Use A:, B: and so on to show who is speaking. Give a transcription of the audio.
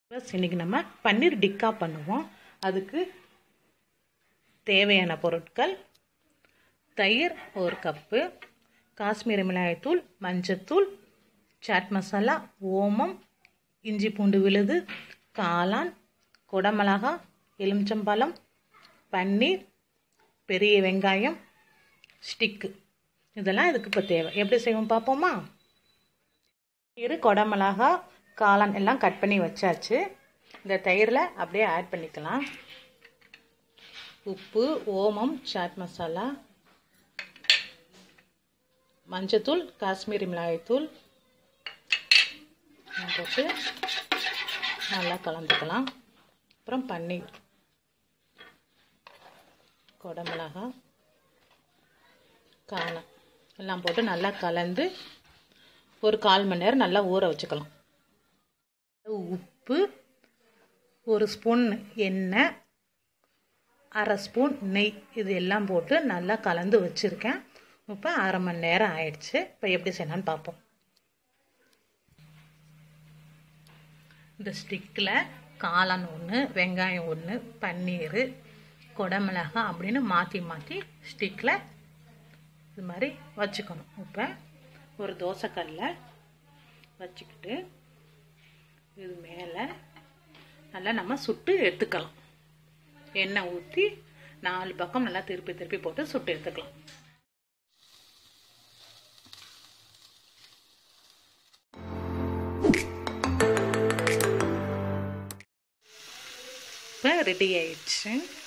A: Bus இன்றைக்கி நம்ம பன்னீர் டிக்கா பண்ணுவோம். அதுக்கு தேவையான பொருட்கள்: தயிர் 1 கப்பு, காஷ்மீரி மிளகாய்த்தூள், மஞ்சத்தூள், சாட் மசாலா, ஓமம், இஞ்சி பூண்டு விழுது, காளான், குடமிளகா, எலுமிச்சம்பழம், பன்னீர், பெரிய வெங்காயம், ஸ்டிக்கு. இதெல்லாம் இதுக்கு இப்போ தேவை. எப்படி செய்வோம் பார்ப்போமா? குடமிளகா, காளான் எல்லாம் கட் பண்ணி வச்சாச்சு. இந்த தயிரில் அப்படியே ஆட் பண்ணிக்கலாம். உப்பு, ஓமம், சாட் மசாலா, மஞ்சத்தூள், காஷ்மீரி மிளகாய்த்தூள் போட்டு நல்லா கலந்துக்கலாம். அப்புறம் பன்னீர், குடமிளகா, காளான் எல்லாம் போட்டு நல்லா கலந்து ஒரு 1/4 மணி நேரம் நல்லா ஊற வச்சுக்கலாம். உப்பு, 1 ஸ்பூன் எண்ணெய், 1/2 ஸ்பூன் நெய், இது எல்லாம் போட்டு நல்லா கலந்து வச்சுருக்கேன். இப்போ 1/2 மணி நேரம் ஆயிடுச்சு. இப்போ எப்படி செய்யலான்னு பார்ப்போம். இந்த ஸ்டிக்கில் காளான் 1, வெங்காயம் 1, பன்னீர், குடமிளகா அப்படின்னு மாற்றி மாற்றி ஸ்டிக்கில் இது மாதிரி வச்சுக்கணும். இப்போ ஒரு தோசைக்கல்லை வச்சுக்கிட்டு இது மேலே நல்லா நம்ம சுட்டு எடுத்துக்கலாம். எண்ணெய் ஊற்றி 4 பக்கம் நல்லா திருப்பி திருப்பி போட்டு சுட்டு எடுத்துக்கலாம். இப்போ ரெடி ஆயிடுச்சு.